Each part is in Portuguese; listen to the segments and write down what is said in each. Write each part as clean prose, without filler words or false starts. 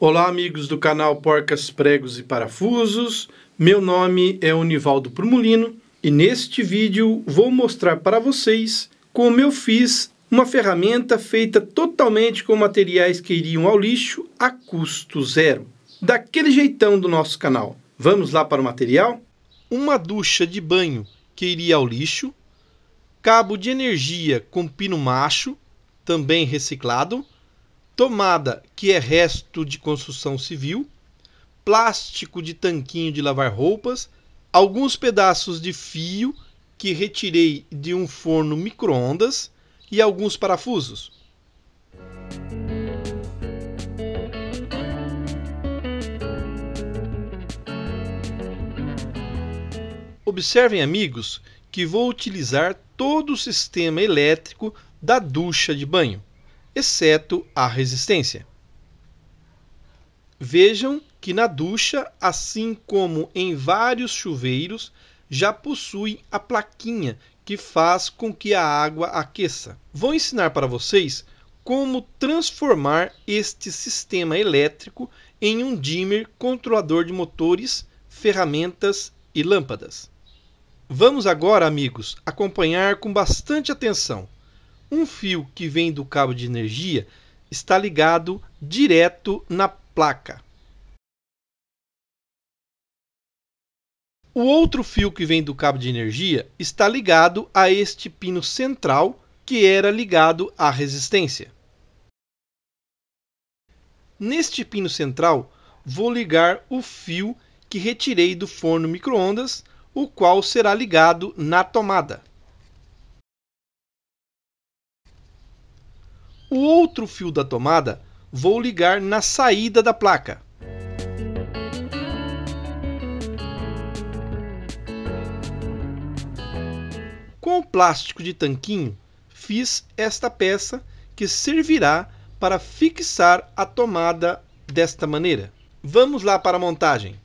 Olá, amigos do canal Porcas, Pregos e Parafusos. Meu nome é Univaldo Prumulino e neste vídeo vou mostrar para vocês como eu fiz uma ferramenta feita totalmente com materiais que iriam ao lixo a custo zero. Daquele jeitão do nosso canal. Vamos lá para o material? Uma ducha de banho que iria ao lixo, cabo de energia com pino macho, também reciclado, tomada que é resto de construção civil, plástico de tanquinho de lavar roupas, alguns pedaços de fio que retirei de um forno micro-ondas e alguns parafusos. Observem, amigos, que vou utilizar todo o sistema elétrico da ducha de banho, exceto a resistência. Vejam que na ducha, assim como em vários chuveiros, já possui a plaquinha que faz com que a água aqueça. Vou ensinar para vocês como transformar este sistema elétrico em um dimmer controlador de motores, ferramentas e lâmpadas. Vamos agora, amigos, acompanhar com bastante atenção. Um fio que vem do cabo de energia está ligado direto na placa. O outro fio que vem do cabo de energia está ligado a este pino central que era ligado à resistência. Neste pino central, vou ligar o fio que retirei do forno micro-ondas, o qual será ligado na tomada. O outro fio da tomada vou ligar na saída da placa. Com o plástico de tanquinho, fiz esta peça que servirá para fixar a tomada desta maneira. Vamos lá para a montagem.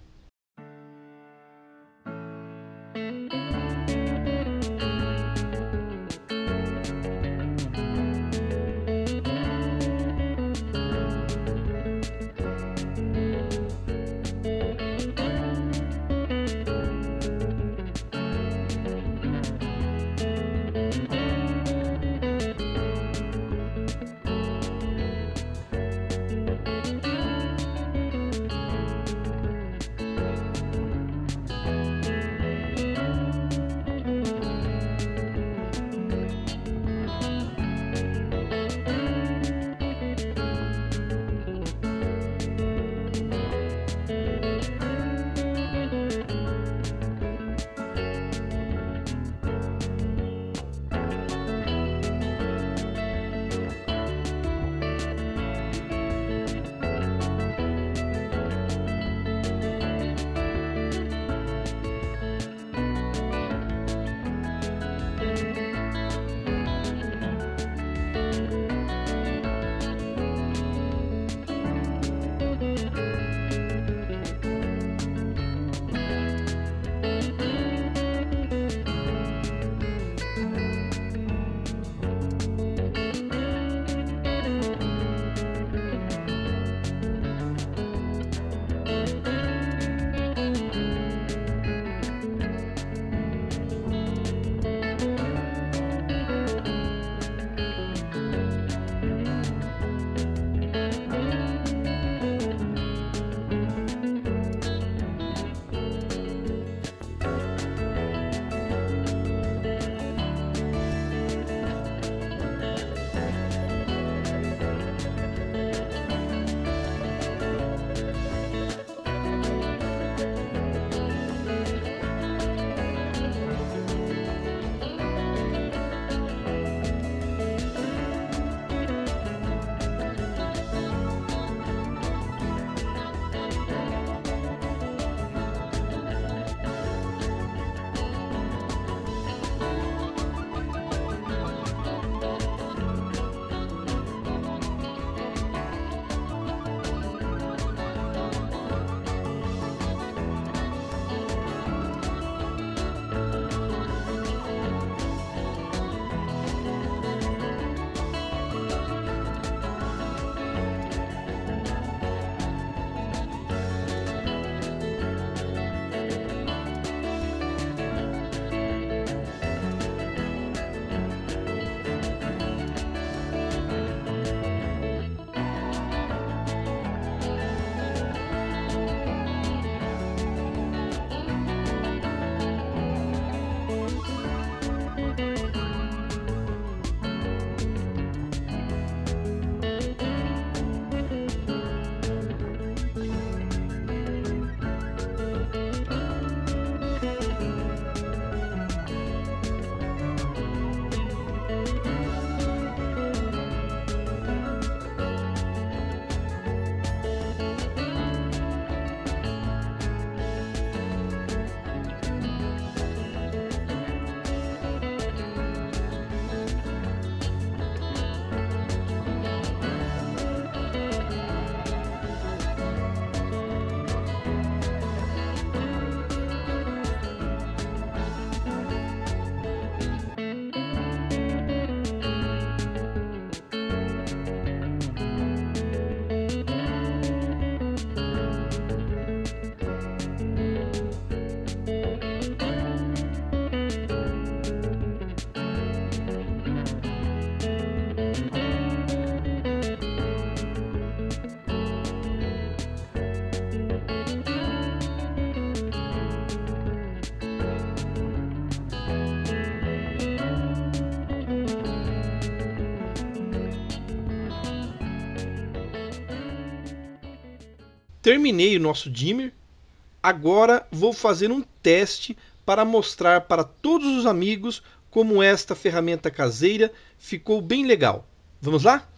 Terminei o nosso dimmer. Agora vou fazer um teste para mostrar para todos os amigos como esta ferramenta caseira ficou bem legal. Vamos lá?